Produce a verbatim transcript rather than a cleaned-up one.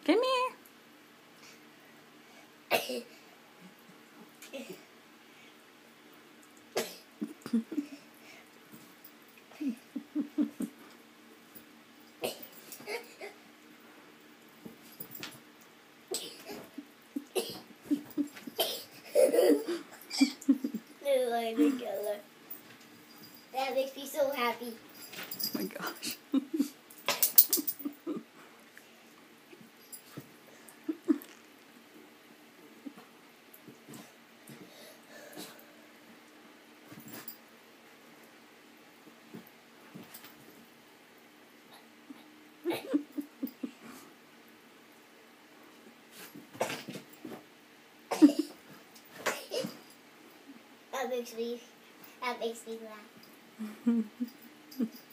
Come here. Color. That makes me so happy. Oh my gosh. That makes me, that makes me laugh.